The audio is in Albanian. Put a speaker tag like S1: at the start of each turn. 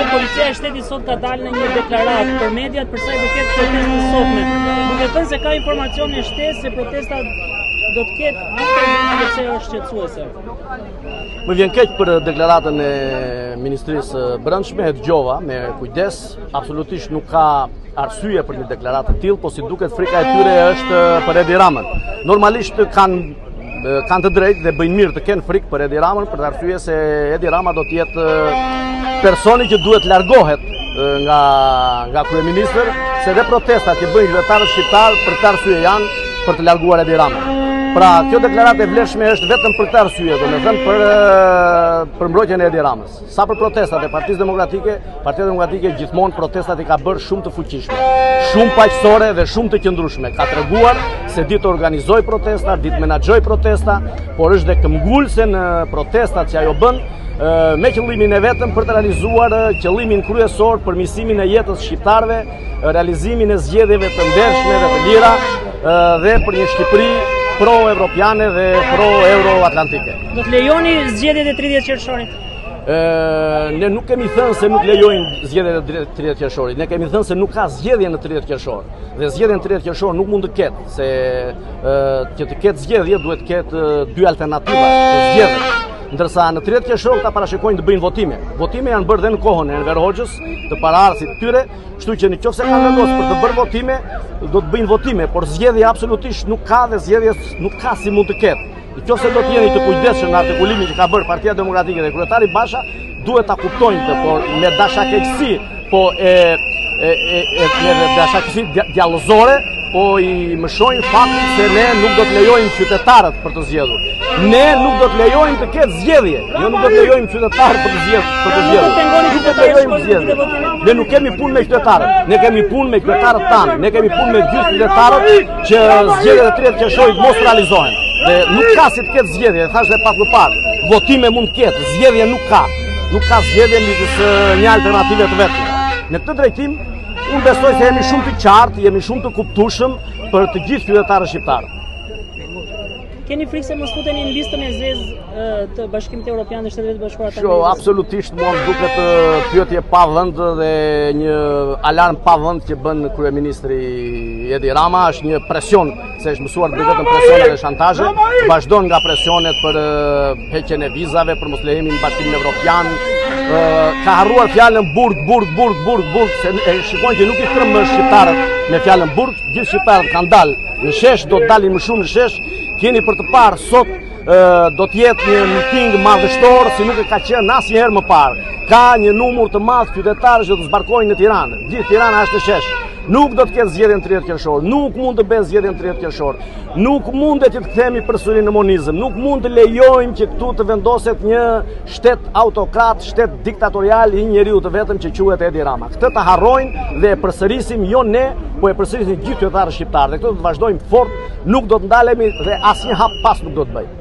S1: policia e shtetit sot ka dalë në një deklaratë për mediat për sa i përket protestës sotme. Duke thënë se ka informacion në shtesë se protesta do të ketë pse është shqetësuese.
S2: Më vjen keq për deklaratën e Ministrisë Brendshme, e dëgjova me kujdes, absolutisht nuk ka arsye për një deklaratë të tillë, po si duket frika e tyre është për Edi Ramën. Normalisht kanë të drejtë dhe bëjnë mirë të kenë frikë për Edi Ramën për arsye se Edi Rama do të jetë personi që duhet largohet nga kryeministër, se dhe protestat që bëjnë qytetarët shqiptar për këtë arsye janë për të larguar Edi Ramën. Pra, kjo deklaratë e vlefshme është vetëm për këtë arsye, domethënë për mbrojtjen e Edi Ramës. Sa për protestat e Partisë Demokratike, Partia Demokratike gjithmonë protestat i ka bërë shumë të fuqishme, shumë paqësore dhe shumë të qëndrueshme. Ka treguar se ditë organizoj protesta, ditë menaxhoj protesta, por është dhe këmbgulse në protestat që ajo bën, me qëllimin e vetëm për të realizuar qëllimin kryesor, përmirësimin e jetës shqiptarëve, realizimin e zgjedhjeve të ndershme dhe të lira dhe për një Shqipëri pro-evropiane dhe pro-euro-atlantike.
S1: Do të lejoni zgjedhjet e 30 qershorit?
S2: Ne nuk kemi thënë se nuk lejojmë zgjedhjet e 30 qershorit, ne kemi thënë se nuk ka zgjedhje në 30 qershor. Dhe zgjedhje në 30 qershor nuk mund të ketë, se që të ketë zgjedhje duhet të ketë dy alternativa të zgjedhjes. Ndërsa në 30 qershor ta parashikojnë të bëjnë votime. Votime janë bërë dhe në kohën e Enver Hoxhës, të paraardhësit tyre, kështu që nëse kanë vendosur për të bërë votime, do të bëjnë votime, por zgjedhje absolutisht nuk ka dhe zgjedhje nuk ka si mund të ketë. Nëse do të jeni të kujdesshëm në artikulimin që ka bërë Partia Demokratike dhe kryetari Basha, duhet ta kuptojnë të, por me dashakeqësi, po me dashakeqësi djallëzore, po i mëshojnë faktin se ne nuk do të lejojmë qytetarët për të zgjedhur. Ne nuk do të lejojmë të ketë zgjedhje. Ne nuk do të lejojmë qytetarët për të zgjedhur. Ne nuk kemi punë me qytetarët. Ne kemi punë me qytetarët tanë. Ne kemi punë me gjithë qytetarët që zgjedhjet e 30 qershorit mos realizohen. Dhe nuk ka si të ketë zgjedhje, thash dhe pak më parë. Votime mund të ketë, zgjedhje nuk ka. Nuk ka zgjedhje midis një alternative të vetme. Në këtë drejtim, unë besoj se jemi shumë të qartë, jemi shumë të kuptueshëm për të gjithë qytetarët shqiptarë.
S1: Keni frikë se mos futeni në listën e zezë të Bashkimit Evropian dhe Shteteve të Bashkuara të
S2: Amerikës? Jo, absolutisht mua më duket pyetje pa vend dhe një alarm pa vend që bën kryeministri Edi Rama, është një presion, se është mësuar bëj vetëm presione dhe shantazhe, vazhdon nga presionet për heqjen e vizave, për mos lejimin në Bashkimin Evropian. Ka harruar fjalën burg, se shikojnë që nuk i trembën shqiptarët me fjalën burg, gjithë shqiptarët kanë dalë në shesh, do të dalin më shumë në shesh. Keni për të parë sot do të jetë një miting madhështor si nuk e ka qenë asnjëherë më parë. Ka një numër të madh qytetarësh që do të zbarkojnë në Tiranë. Gjithë Tirana është në shesh. Nuk do të ketë zgjedhje në 30 qershor, nuk mund të bëjë zgjedhje në 30 qershor. Nuk mundet që të kthehemi përsëri në monizëm, nuk mund të lejojmë që këtu të vendoset një shtet autokrat, shtet diktatorial i njeriu të vetëm që quhet Edi Rama. Këtë të harrojnë dhe e përsërisim jo ne, po e përsërisim gjithë qytetarët shqiptarë. Dhe këtë do të vazhdojmë fort, nuk do të ndalemi dhe asnjë hap pas nuk do të bëjmë.